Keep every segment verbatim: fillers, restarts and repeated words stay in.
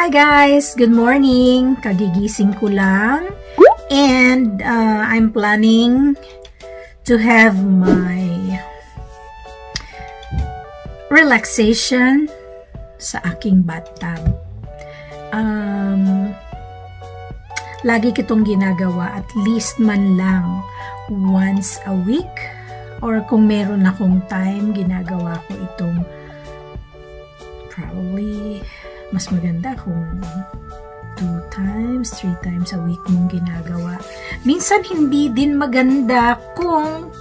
Hi guys! Good morning! Kagigising ko lang. And uh, I'm planning to have my relaxation sa aking bathtub. Um, lagi kitong ginagawa at least man lang once a week. Or kung meron akong time, ginagawa ko itong probably mas maganda kung two times, three times a week mong ginagawa. Minsan hindi din maganda kung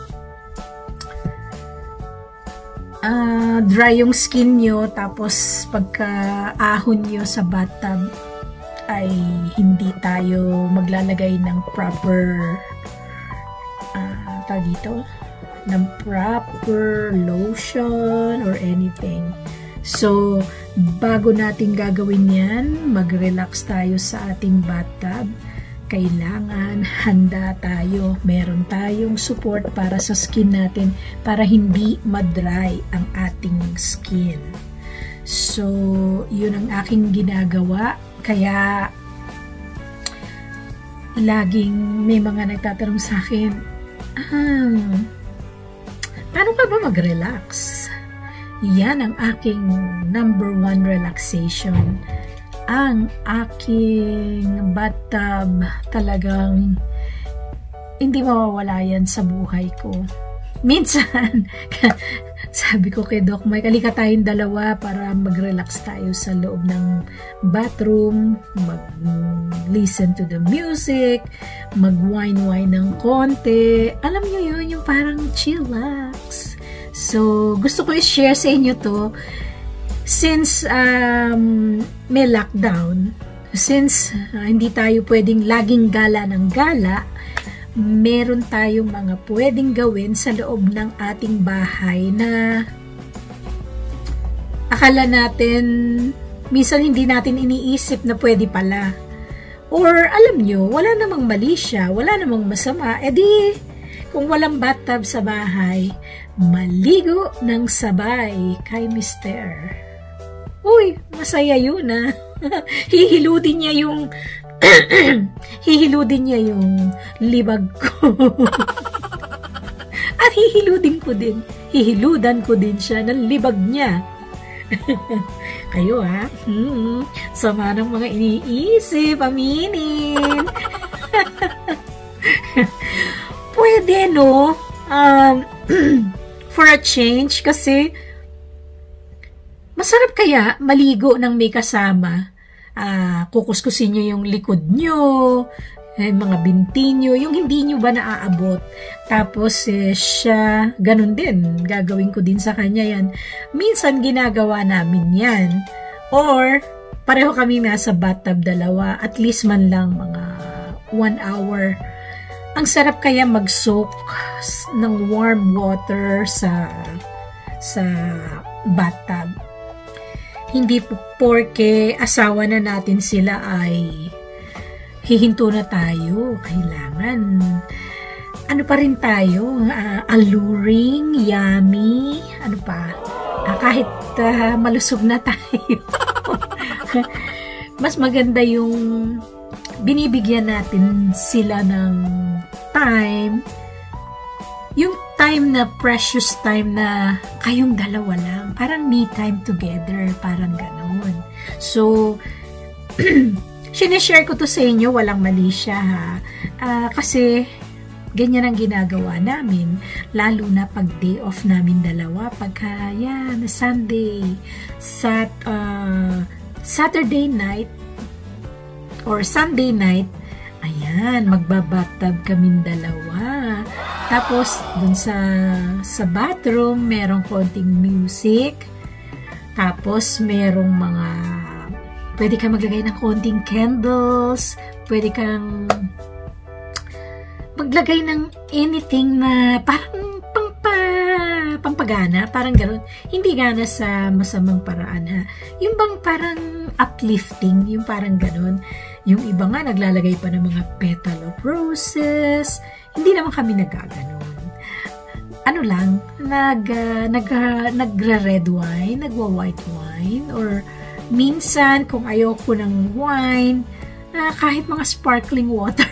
uh, dry yung skin nyo, tapos pagka ahon nyo sa bathtub ay hindi tayo maglalagay ng proper uh, tawag dito, ng proper lotion or anything. So, bago natin gagawin yan, mag-relax tayo sa ating bathtub, kailangan handa tayo. Meron tayong support para sa skin natin para hindi madry ang ating skin. So, yun ang aking ginagawa. Kaya, laging may mga nagtatanong sa akin, ah, paano ka ba mag-relax? Yan ang aking number one relaxation. Ang aking bathtub, talagang hindi mawawala yan sa buhay ko. Minsan, sabi ko kay Doc Mike, halika tayong dalawa para mag-relax tayo sa loob ng bathroom, mag-listen to the music, mag-wine-wine ng konti. Alam nyo yun, yung parang chillax. So, gusto ko i-share sa inyo to since um, may lockdown, since uh, hindi tayo pwedeng laging gala ng gala, meron tayong mga pwedeng gawin sa loob ng ating bahay na akala natin, minsan hindi natin iniisip na pwede pala. Or alam nyo, wala namang mali siya, wala namang masama, edi kung walang bathtub sa bahay, maligo ng sabay kay Mister. Uy, masaya yun ah. Hihiludin niya yung hihiludin niya yung libag ko. At hihiludin ko din. Hihiludan ko din siya ng libag niya. Kayo ha? Hmm, sama ng mga iniisip, aminin. Pwede, no? Um, for a change, kasi masarap kaya maligo ng may kasama. Uh, kukuskusin nyo yung likod nyo, eh, mga binti nyo, yung hindi nyo ba naaabot. Tapos, eh, siya, ganun din. Gagawin ko din sa kanya yan. Minsan, ginagawa namin yan. Or, pareho kami nasa bathtub dalawa, at least man lang mga one hour. Ang sarap kaya mag-soak ng warm water sa sa bathtub. Hindi po porke asawa na natin sila ay hihinto na tayo. Kailangan ano pa rin tayo, uh, alluring, yummy, ano pa, uh, kahit uh, malusog na tayo. Mas maganda yung binibigyan natin sila ng time, yung time na precious time na kayong dalawa lang, parang me time together, parang ganon. So, sinishare ko to sa inyo, walang mali siya ha, uh, kasi ganyan ang ginagawa namin, lalo na pag day off namin dalawa, pagka yan, Sunday, sat, uh, Saturday night, or Sunday night, ayan, magbabathtub kaming dalawa. Tapos, dun sa, sa bathroom, merong konting music. Tapos, merong mga, pwede kang maglagay ng konting candles. Pwede kang maglagay ng anything na parang pampa, pampagana, parang gano'n. Hindi gana sa masamang paraan ha. Yung bang parang uplifting, yung parang gano'n. Yung iba nga naglalagay pa ng mga petal of roses. Hindi naman kami nagaganon. Ano lang, nag, uh, nag, uh, nagra-red wine, nagwa-white wine, or Minsan, kung ayoko ng wine, uh, kahit mga sparkling water.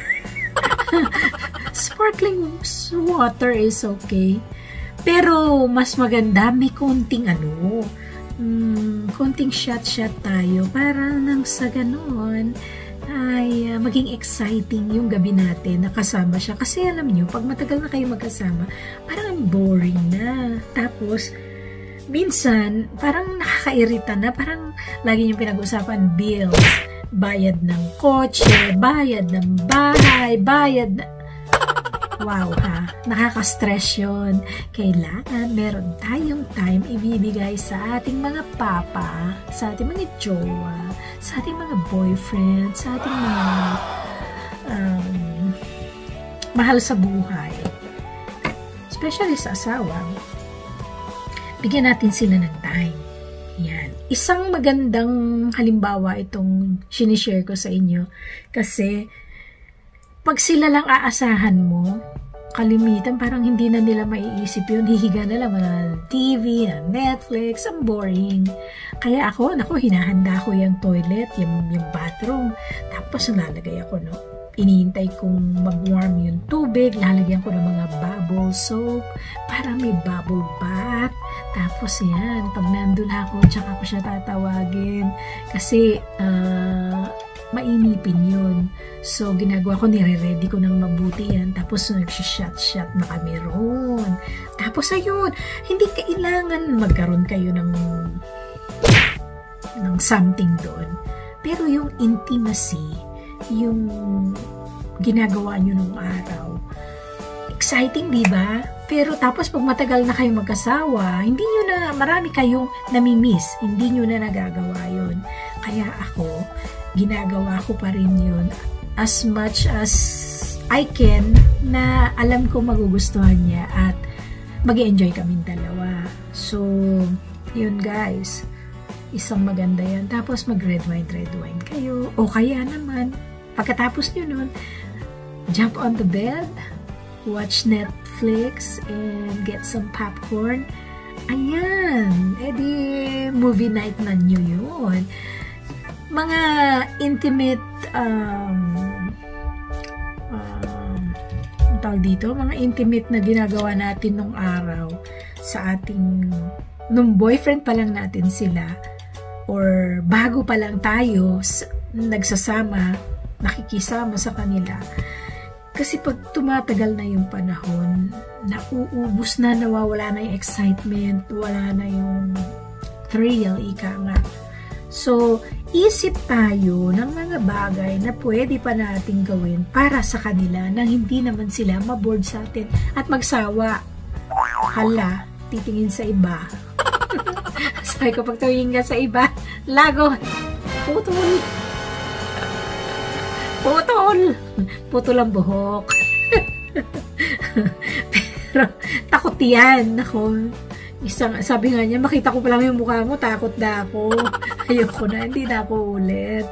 Sparkling water is okay. Pero, mas maganda, may konting ano, um, konting shot-shot tayo para nang sa ganon ay uh, maging exciting yung gabi natin na kasama siya. Kasi alam nyo, pag matagal na kayo magkasama, parang boring na. Tapos, minsan, parang nakakairita na. Parang lagi yung pinag-usapan, bills, bayad ng kotse, bayad ng bahay, bayad na... Wow ha, nakaka-stress yun. Kailangan meron tayong time ibibigay sa ating mga papa, sa ating mga jowa, sa ating mga boyfriend, sa ating mga um, mahal sa buhay. Especially sa asawa. Bigyan natin sila ng time. Yan. Isang magandang halimbawa itong sinishare ko sa inyo kasi pag sila lang aasahan mo, kalimitan, parang hindi na nila maiisip yun. Hihiga na lang ng T V, ng Netflix, ang boring. Kaya ako, naku, hinahanda ko yung toilet, yung, yung bathroom. Tapos nalalagay ako, no? Iniintay kong mag-warm yung tubig, lalagyan ko ng mga bubble soap, para may bubble bath. Tapos yan, pag nandun ako, tsaka ko siya tatawagin. Kasi, ah, uh, mainipin yun. So, ginagawa ko, nire-ready ko ng mabuti yan. Tapos, nag-shot-shot na kami roon. Tapos, ayun, hindi kailangan magkaroon kayo ng ng something doon. Pero yung intimacy, yung ginagawa nyo nung araw, exciting, di ba? Pero tapos, pag matagal na kayo magkasawa, hindi nyo na, marami kayong namimiss. Hindi nyo na nagagawa yun. Kaya ako, ginagawa ko pa rin yun as much as I can na alam ko magugustuhan niya at mag-enjoy kaming dalawa. So, yun guys, isang maganda yan. Tapos mag-red wine, red wine kayo. O kaya naman, pagkatapos nyo nun, jump on the bed, watch Netflix, and get some popcorn. Ayan, edi movie night na nyo yun. Mga intimate um, um, ang tawag dito, mga intimate na ginagawa natin nung araw sa ating, nung boyfriend pa lang natin sila or bago pa lang tayo nagsasama, nakikisama sa kanila. Kasi pag tumatagal na yung panahon, nauubos na, nawawala na yung excitement, wala na yung thrill, ika nga. So, isip tayo ng mga bagay na pwede pa nating gawin para sa kanila nang hindi naman sila maboard sa atin at magsawa. Hala, titingin sa iba. Sabi ko, pag tumingin ka sa iba, lago, putol. Putol. Putol ang buhok. Pero, takot yan. Ako, isang, sabi nga niya, makita ko pa lang yung mukha mo, takot na ako. Ayoko na, hindi na ako ulit.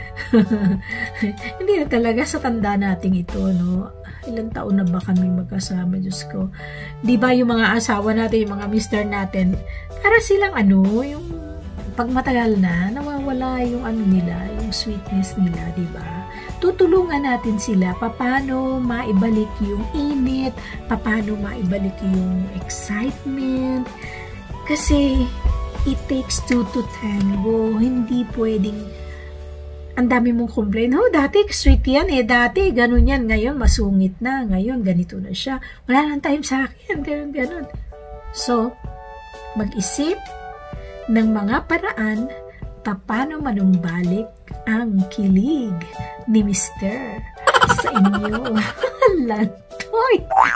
Hindi na talaga sa tanda nating ito, no? Ilang taon na ba kami magkasama, Diyos ko? Di ba yung mga asawa natin, yung mga mister natin, para silang ano, yung pag matagal na, nawawala yung ano nila, yung sweetness nila, di ba? Tutulungan natin sila paano maibalik yung init, paano maibalik yung excitement. Kasi it takes two to tango. Hindi pwedeng ang dami mong complain. Oh, dati sweet yan eh. Dati ganun yan. Ngayon masungit na. Ngayon ganito na siya. Wala lang time sa akin. Ganun, ganun. So, mag-isip ng mga paraan paano manumbalik ang kilig ni mister sa inyo. Lantoy!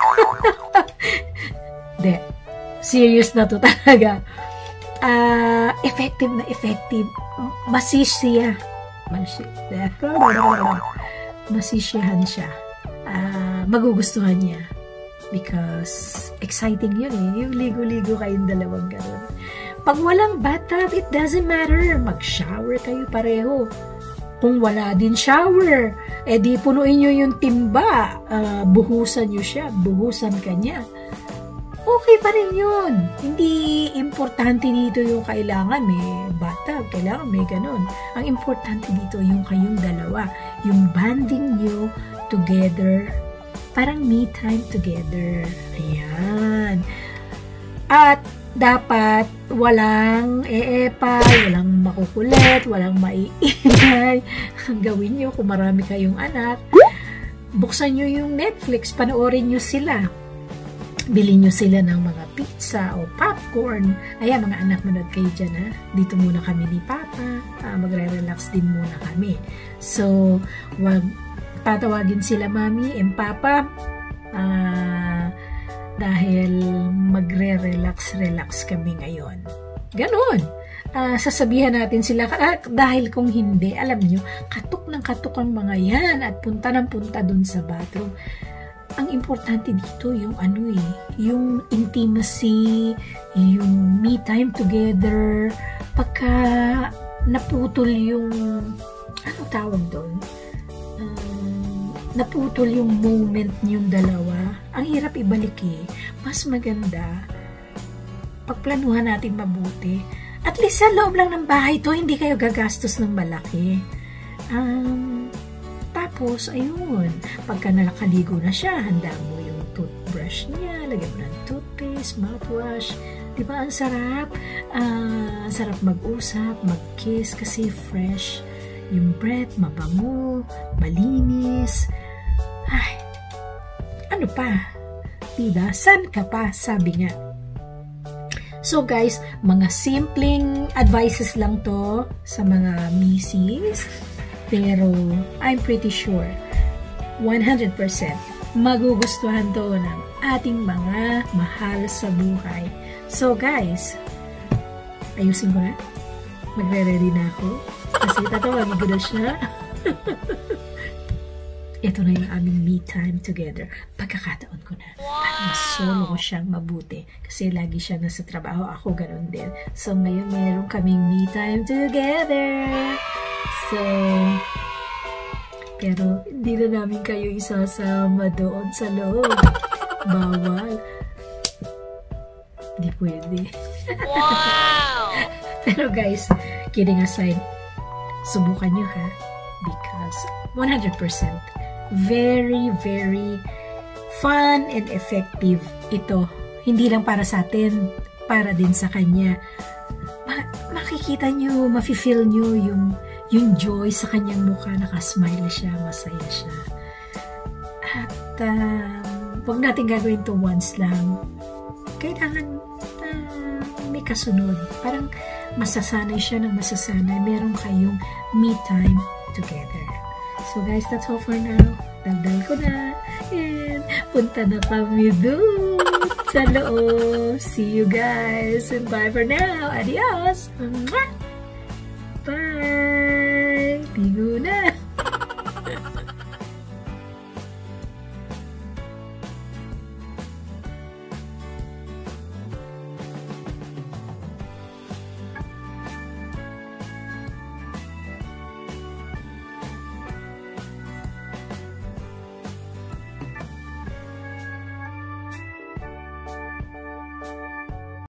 De, serious na to talaga. Uh, effective na effective. Masisya. Masisya. Masisyahan siya. Uh, magugustuhan niya. Because exciting yun eh. Yung ligo-ligo kayong dalawang gano'n. Pag walang bathtub, it doesn't matter. Mag-shower kayo pareho. Kung wala din shower, eh di punuin nyo yung timba. Uh, buhusan nyo siya. Buhusan ka niya. okay pa rin yun. Hindi importante dito yung kailangan may bathtub, kailangan may ganun. Ang importante dito yung kayong dalawa, yung bonding nyo together, parang me time together. Ayan. At dapat walang eepa, walang makukulit, walang maiingay. Gawin nyo kung marami kayong anak. Buksan nyo yung Netflix, panoorin nyo sila. Bilhin nyo sila ng mga pizza o popcorn. Ayan, mga anak, manood kayo dyan, ha? Dito muna kami ni Papa. Uh, magre-relax din muna kami. So, wag tatawagin sila Mami and Papa. Ah... Uh, dahil magre-relax-relax kami ngayon. Ganon. Uh, sasabihan natin sila, ah, dahil kung hindi, alam nyo, katok ng katok ang mga yan at punta ng punta dun sa bathroom. Ang importante dito, yung ano eh, yung intimacy, yung me time together, pagka naputol yung, ano tawag doon? Naputol yung moment niyong dalawa, ang hirap ibalik eh. Mas maganda, pagplanuhan natin mabuti. At least sa loob lang ng bahay to, hindi kayo gagastos ng malaki. Um, tapos, ayun, pagka nakaligo na siya, handa mo yung toothbrush niya, lagyan mo ng toothpaste, mouthwash. Diba, ang sarap? Uh, sarap mag-usap, mag-kiss kasi fresh. Yung breath, mabango, malinis. Ay, ano pa? Diba? San ka pa? Sabi nga. So guys, mga simpleng advices lang to sa mga misis. Pero I'm pretty sure one hundred percent magugustuhan to ng ating mga mahal sa buhay. So guys, ayusin ko na. Magre-ready na ako. Kasi tatawagin ko na siya. Ito na yung aming me time together. Pagkakataon ko na. At masolo ko siyang mabuti. Kasi lagi siya nasa trabaho. Ako ganun din. So ngayon meron kaming me time together. So, pero hindi na namin kayo isasama doon sa loob. Bawal. Hindi pwede. Wow! Pero guys, kidding aside, subukan nyo ha. Because one hundred percent very, very fun and effective ito. Hindi lang para sa atin, para din sa kanya. Ma makikita nyo, mafe-feel nyo yung, yung joy sa kanyang mukha. Nakasmile siya, masaya siya. At um, huwag natin gagawin to once lang. Kailangan uh, may kasunod. Parang masasanay siya ng masasanay. Meron kayong me time together. So guys, that's all for now. Dagdal ko na. And punta na kami doon sa loob. See you guys. And bye for now. Adios. Bye. Ligo na.